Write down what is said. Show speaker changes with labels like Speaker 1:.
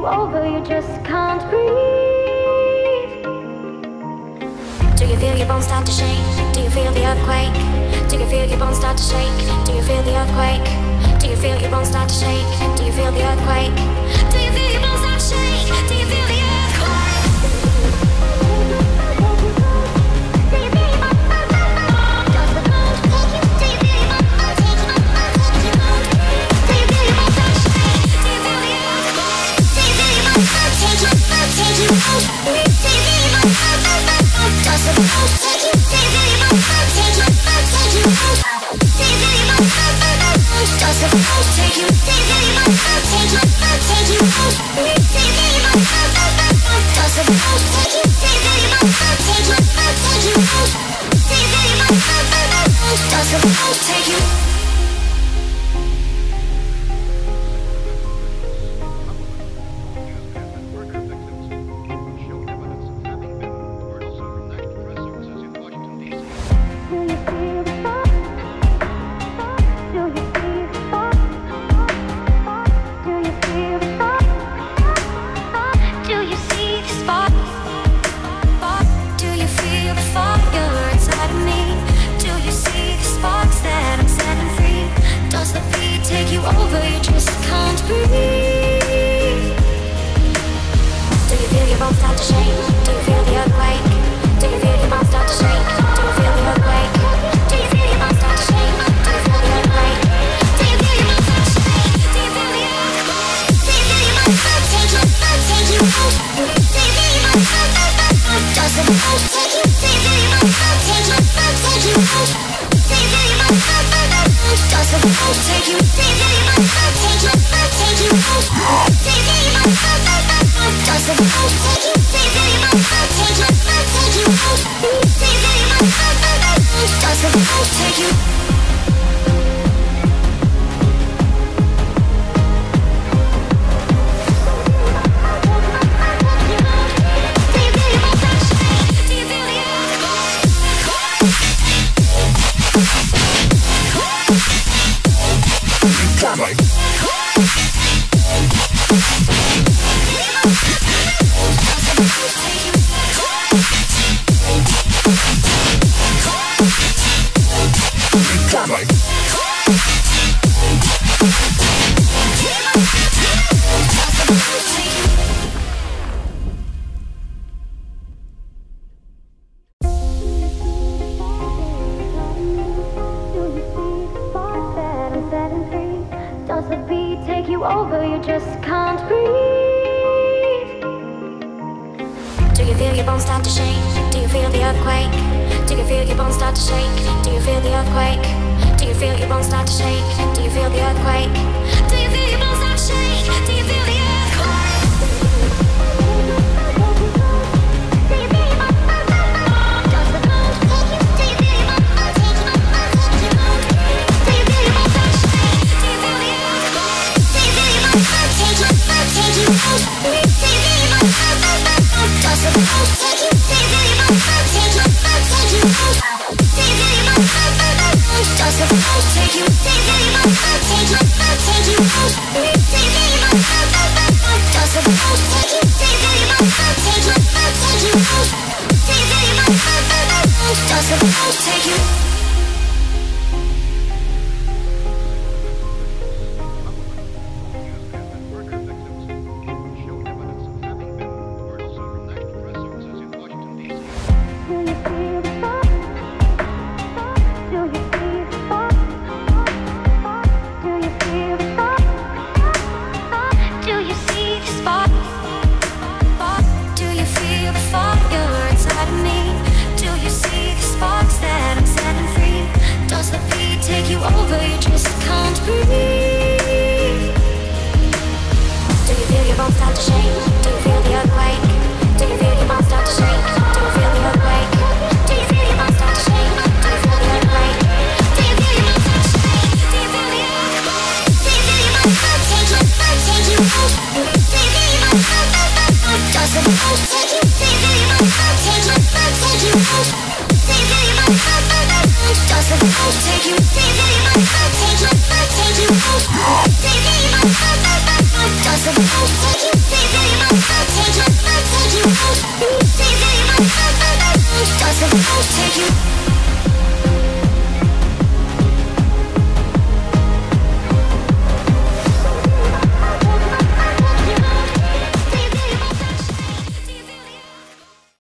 Speaker 1: over, you just can't breathe. Do you feel your bones start to shake? Do you feel the earthquake? Do you feel your bones start to shake? Do you feel the earthquake? Do you feel your bones start to shake? Do you feel the earthquake? Do you feel your bones start to shake? Do you feel the earthquake? Take you. Take you